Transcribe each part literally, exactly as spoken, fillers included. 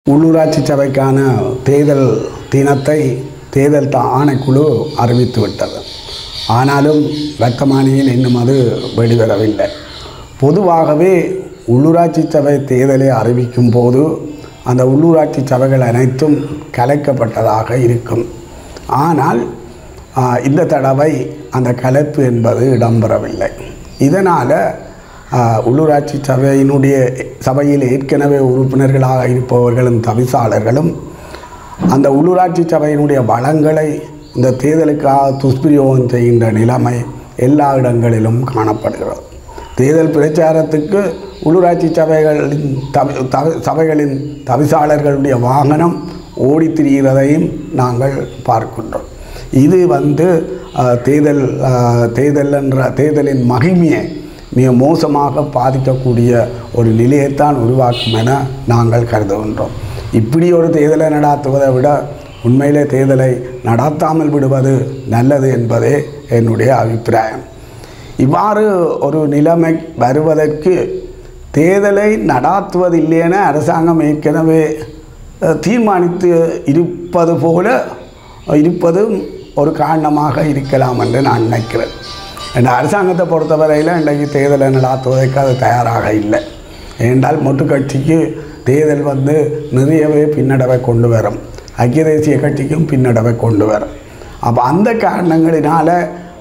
உள்ளூராட்சி சபைக்கான தேர்தல் தினத்தை தேர்தல் ஆணைக்குழு அறிவித்துவிட்டது. ஆனாலும் வர்த்தமானியில் இன்னும் அது வெளிவரவில்லை. பொதுவாகவே உள்ளூராட்சி சபை தேர்தலை அறிவிக்கும் போது அந்த உள்ளூராட்சி சபைகள் அனைத்தும் கலைக்கப்பட்டதாக இருக்கும். ஆனால் இந்த தடவை அந்த கலைப்பு என்பது இடம்பெறவில்லை. இதனால் உள்ளூராட்சி சபையினுடைய சபையில் ஏற்கனவே உறுப்பினர்களாக இருப்பவர்களும் தவிசாளர்களும் அந்த உள்ளூராட்சி சபையினுடைய வளங்களை இந்த தேர்தலுக்காக துஷ்பிரயோகம் செய்கின்ற நிலைமை எல்லா இடங்களிலும் காணப்படுகிறது. தேர்தல் பிரச்சாரத்துக்கு உள்ளூராட்சி சபைகளின் தவி தவி சபைகளின் தவிசாளர்களுடைய வாகனம் ஓடி திரிகிறதையும் நாங்கள் பார்க்கின்றோம். இது வந்து தேர்தல் தேர்தல் என்ற தேர்தலின் மகிமையை மிக மோசமாக பாதிக்கக்கூடிய ஒரு நிலையைத்தான் உருவாக்கும் என நாங்கள் கருதுகின்றோம். இப்படி ஒரு தேர்தலை நடாத்துவதை விட உண்மையிலே தேர்தலை நடாத்தாமல் விடுவது நல்லது என்பதே என்னுடைய அபிப்பிராயம். இவ்வாறு ஒரு நிலைமை வருவதற்கு தேர்தலை நடாத்துவதில்லையென அரசாங்கம் ஏற்கனவே தீர்மானித்து இருப்பது போல இருப்பதும் ஒரு காரணமாக இருக்கலாம் என்று நான் நினைக்கிறேன். இந்த அரசாங்கத்தை பொறுத்தவரையில் இன்றைக்கு தேர்தலை நடாத்துவதற்கு அது தயாராக இல்லை. ஏனென்றால் மொட்டு கட்சிக்கு தேர்தல் வந்து நிறையவே பின்னடைவை கொண்டு வரும், ஐக்கிய தேசிய கட்சிக்கும் பின்னடைவை கொண்டு வரும். அப்போ அந்த காரணங்களினால்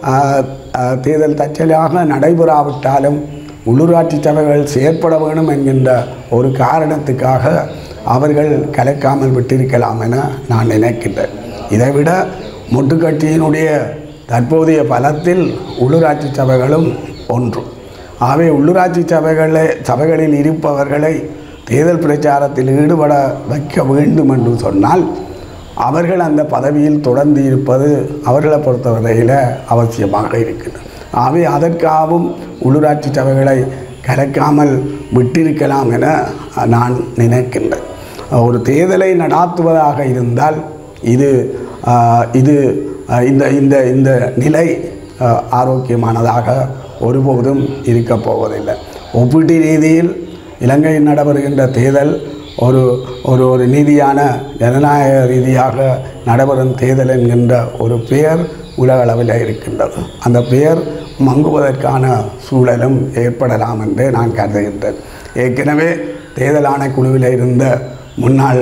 தேர்தல் தற்செயலாக நடைபெறாவிட்டாலும் உள்ளூராட்சி சபைகள் செயற்பட வேண்டும் என்கின்ற ஒரு காரணத்துக்காக அவர்கள் கலைக்காமல் விட்டிருக்கலாம் என நான் நினைக்கின்றேன். இதைவிட மொட்டு கட்சியினுடைய தற்போதைய பலத்தில் உள்ளூராட்சி சபைகளும் ஒன்று. ஆகவே உள்ளூராட்சி சபைகளை சபைகளில் இருப்பவர்களை தேர்தல் பிரச்சாரத்தில் ஈடுபட வைக்க வேண்டும் என்று சொன்னால் அவர்கள் அந்த பதவியில் தொடர்ந்து இருப்பது அவர்களை பொறுத்தவரையில் அவசியமாக இருக்கின்றது. ஆகவே அதற்காகவும் உள்ளூராட்சி சபைகளை கலைக்காமல் விட்டிருக்கலாம் என நான் நினைக்கின்றேன். ஒரு தேர்தலை நடாத்துவதாக இருந்தால் இது இது இந்த இந்த இந்த நிலை ஆரோக்கியமானதாக ஒருபோதும் இருக்கப் போவதில்லை. ஒப்பீட்டு ரீதியில் இலங்கையில் நடைபெறுகின்ற தேர்தல் ஒரு ஒரு ஒரு நீதியான ஜனநாயக ரீதியாக நடைபெறும் தேர்தல் என்கின்ற ஒரு பெயர் உலக அளவில் இருக்கின்றது. அந்த பெயர் மங்குவதற்கான சூழலும் ஏற்படலாம் என்று நான் கருதுகின்றேன். ஏற்கனவே தேர்தல் ஆணைக்குழுவில் இருந்த முன்னாள்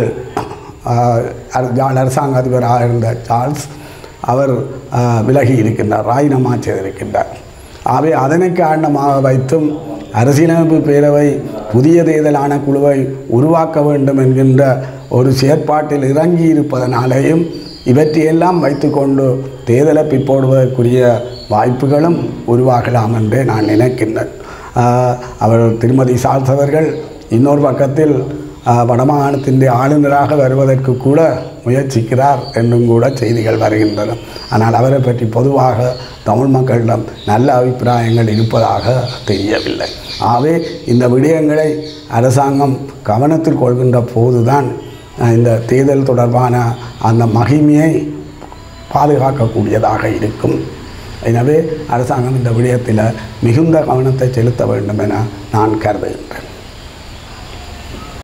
அரசாங்க அதிபராக இருந்த சார்ல்ஸ் அவர் விலகி இருக்கின்றார், ராஜினாமா செய்திருக்கின்றார். ஆகவே அதனை காரணமாக வைத்தும் அரசியலமைப்பு பேரவை புதிய தேர்தல் ஆணைக்குழுவை உருவாக்க வேண்டும் என்கின்ற ஒரு செயற்பாட்டில் இறங்கி இருப்பதனாலேயும் இவற்றையெல்லாம் வைத்துக்கொண்டு தேர்தலை பிற்போடுவதற்குரிய வாய்ப்புகளும் உருவாகலாம் என்று நான் நினைக்கின்றேன். அவர் திருமதி சார்ல்ஸ் அவர்கள் இன்னொரு பக்கத்தில் வடமாகாணத்தின் ஆளுநராக வருவதற்கு கூட முயற்சிக்கிறார் என்றும் கூட செய்திகள் வருகின்றன. ஆனால் அவரை பற்றி பொதுவாக தமிழ் மக்களிடம் நல்ல அபிப்பிராயங்கள் இருப்பதாக தெரியவில்லை. ஆகவே இந்த விடயங்களை அரசாங்கம் கவனத்தில் கொள்கின்ற போதுதான் இந்த தேர்தல் தொடர்பான அந்த மகிமையை பாதுகாக்கக்கூடியதாக இருக்கும். எனவே அரசாங்கம் இந்த விடயத்தில் மிகுந்த கவனத்தை செலுத்த வேண்டும் என நான் கருதுகின்றேன்.